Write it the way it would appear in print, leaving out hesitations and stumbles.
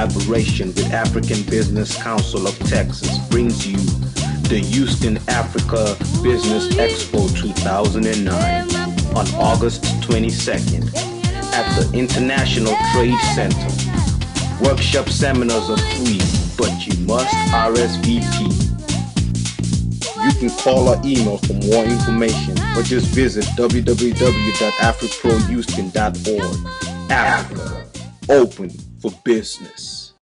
collaboration with African Business Council of Texas, brings you the Houston Africa Business Expo 2009 on August 22nd at the International Trade Center. Workshop seminars are free, but you must RSVP. You can call or email for more information, or just visit www.afriprohouston.org. Africa, open for business.